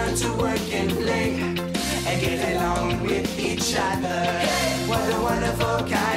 learn to work and play and get along with each other. What a wonderful kind